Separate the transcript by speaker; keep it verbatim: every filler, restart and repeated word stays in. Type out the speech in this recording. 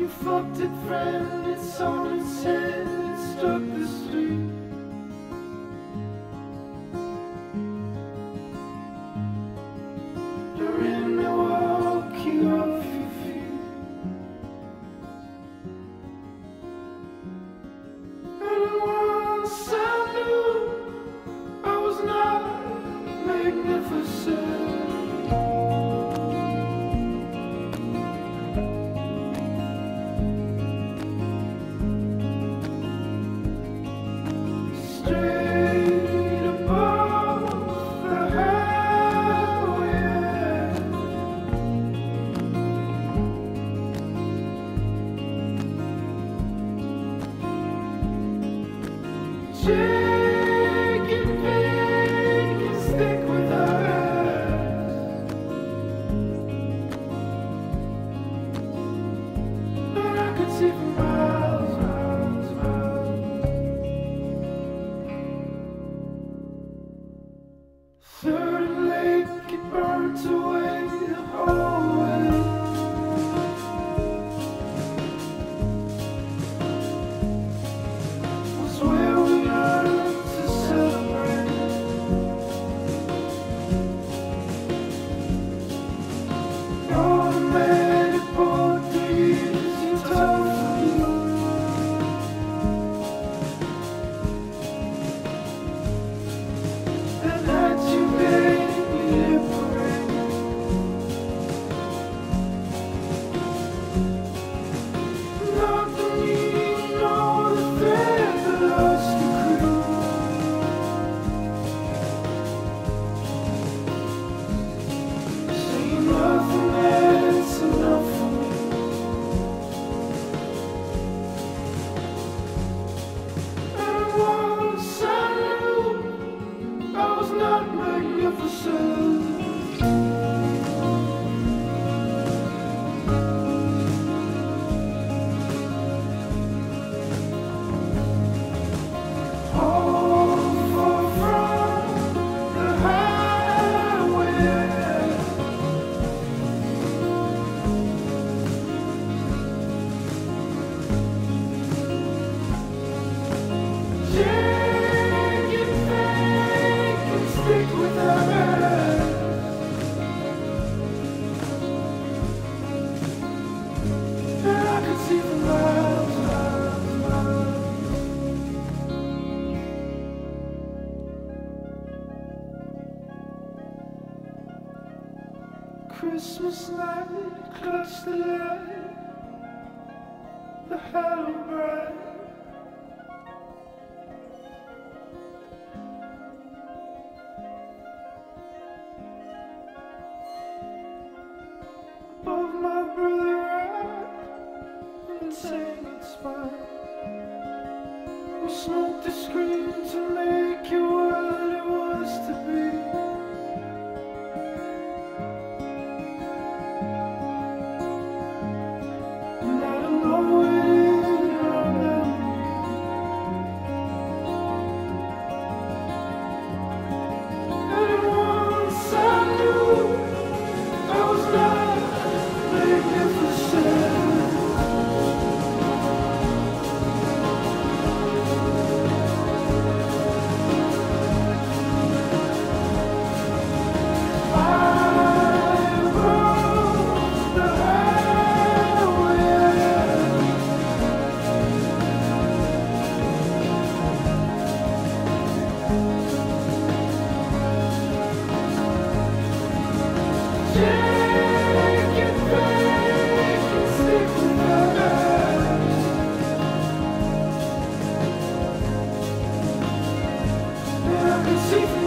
Speaker 1: Reflected friend, it's on its head, it struck the street. You're in Milwaukee off your feet. And once I knew I was not magnificent. Straight above the highway, Jake and Vic can stick with us, and I could see for miles, miles, miles. Third and Lake, it burnt away the hallway. Was where we learned to celebrate. Automatic Portuguese, you told me. And that you made me liberate. Not the meaning nor the thread that lost the crew. See nothing that's enough for me. And once I knew I was not magnificent. All far from the highway. Jake and Vic can stick with us, and I could see for miles, miles, miles. Christmas night, clutch the light, the halo bright. Above my brother right, and saying it's fine. We smoked the screen to make it what it was to be. And I don't know it around me. And once I knew I was not magnificent. I rode the highway. Jake and Vic can stick with us, and I can see